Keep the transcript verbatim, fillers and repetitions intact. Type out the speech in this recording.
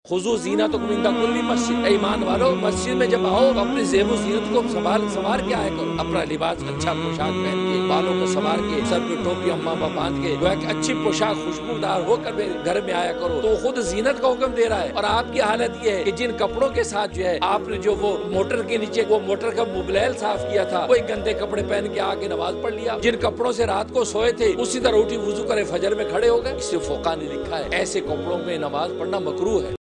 खुजू जीना तो कुमिंदा कुल्ली मस्जिद। ईमान वालो, मस्जिद में जब आओ तो अपनी ज़ेबो ज़ीनत को संभाल संभार के आया करो। अपना लिबास अच्छा पोशाक पहन के, बालों को संवार के, सर पे टोपी अम्मा बांध के, जो है कि अच्छी पोशाक खुशबूदार होकर मेरे घर में आया करो। तो खुद जीनत का हुक्म दे रहा है। और आपकी हालत ये है कि जिन कपड़ों के साथ जो है आपने जो वो मोटर के नीचे वो मोटर का मुबलैल साफ किया था, वही गंदे कपड़े पहन के आके नमाज पढ़ लिया। जिन कपड़ों से रात को सोए थे उसी तरह उठी वुजू करे फजर में खड़े हो गए। इससे फोका ने लिखा है ऐसे कपड़ों में नमाज पढ़ना मकरूह है।